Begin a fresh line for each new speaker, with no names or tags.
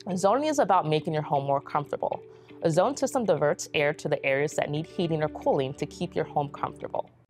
Zoning is about making your home more comfortable. A zone system diverts air to the areas that need heating or cooling to keep your home comfortable.